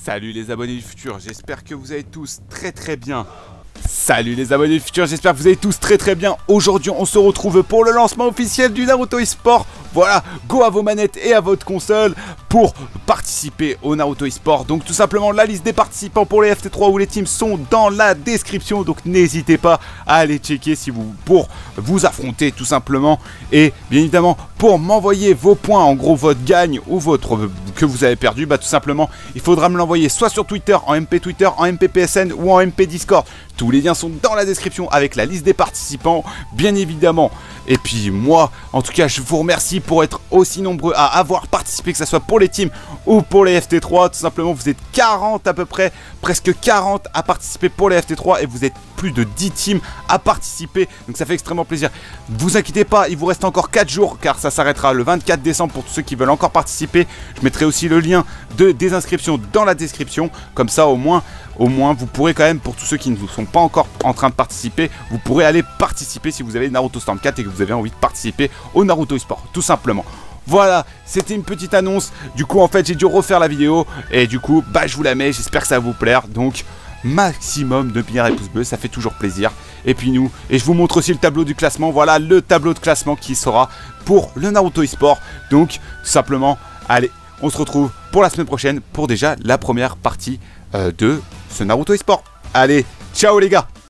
Salut les abonnés du futur, j'espère que vous allez tous très bien. Salut les abonnés du futur, j'espère que vous allez tous très bien. Aujourd'hui on se retrouve pour le lancement officiel du Naruto eSport. Voilà, go à vos manettes et à votre console pour participer au Naruto eSport. Donc tout simplement la liste des participants pour les FT3 ou les teams sont dans la description. Donc n'hésitez pas à aller checker si vous pour vous affronter tout simplement. Et bien évidemment pour m'envoyer vos points, en gros votre gagne ou votre que vous avez perdu, bah tout simplement il faudra me l'envoyer soit sur Twitter, en MP Twitter, en MP PSN ou en MP Discord. Tous les liens sont dans la description avec la liste des participants, bien évidemment. Et puis moi, en tout cas, je vous remercie pour être aussi nombreux à avoir participé, que ce soit pour les teams ou pour les FT3. Tout simplement, vous êtes 40 à peu près, presque 40 à participer pour les FT3 et vous êtes plus de 10 teams à participer. Donc ça fait extrêmement plaisir. Vous inquiétez pas, il vous reste encore 4 jours car ça s'arrêtera le 24 décembre pour tous ceux qui veulent encore participer. Je mettrai aussi le lien des inscriptions dans la description. Comme ça, au moins vous pourrez quand même, pour tous ceux qui ne sont pas encore en train de participer, vous pourrez aller participer si vous avez Naruto Storm 4 et que vous avez envie de participer au Naruto eSport, tout simplement. Voilà, c'était une petite annonce. Du coup, en fait, j'ai dû refaire la vidéo et du coup, bah, je vous la mets. J'espère que ça va vous plaire. Donc, maximum de pierres et pouces bleus, ça fait toujours plaisir. Et puis et je vous montre aussi le tableau du classement. Voilà le tableau de classement qui sera pour le Naruto eSport. Donc, tout simplement, allez, on se retrouve pour la semaine prochaine pour déjà la première partie de ce Naruto eSport. Allez, ciao les gars!